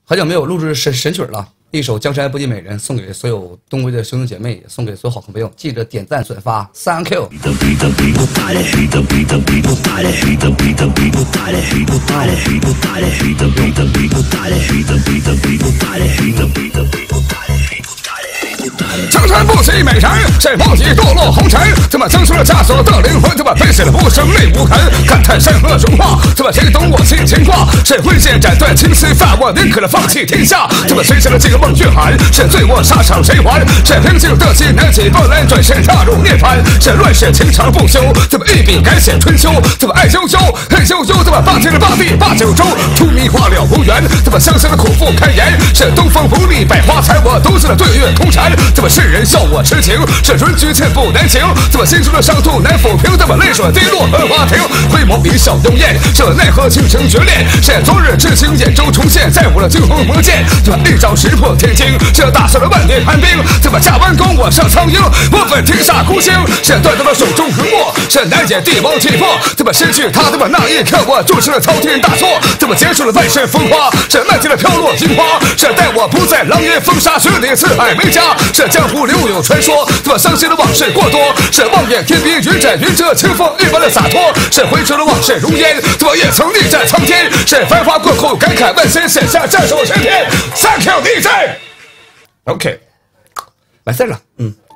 很久没有录制神曲了，一首《江山不及美人》送给所有东北的兄弟姐妹，也送给所有好朋友，记得点赞转发 ，Thank you。 江山不及美人，谁不及堕落红尘？他妈增出了枷锁的灵魂，他妈背起了不胜泪无痕。感叹山河融化，他妈谁懂我心牵挂？谁挥剑斩断青丝发？我宁可了放弃天下。他妈谁成了这个梦血寒？是醉卧沙场谁还？是平静的心难起波澜，转身踏入涅槃。是乱世情长不休，他妈一笔改写春秋。他妈爱悠悠，恨悠悠，他妈霸天了大地，霸九州。荼蘼化了无缘，他妈相思的苦腹堪言。是东风不利百花残，我独自的对月空缠。这么世人笑我痴情，这人局寸步难行。这么心中的伤痛难抚平，这么泪水滴落荷花亭。回眸一笑幽咽，这奈何倾城绝恋。是昨日之情眼中重现，再舞了惊鸿魔剑。这么一招石破天惊，这打碎了万年寒冰。这么驾弯弓我上苍鹰，我本天下孤星。是断掉了手中横墨，是难解帝王气魄。这么失去他，这么那一刻我注视了滔天大错。这么结束了半世风华，是漫天的飘落樱花。是待我不在狼烟风沙，雪里四海为家。是江湖留有传说，这么伤心的往事过多。是望眼天边云展云遮，清风一般的洒脱。是回首的往事如烟，这么也曾力战苍天。是繁华过后感慨万千，写下战守神篇。Thank you DJ。OK， 完事了，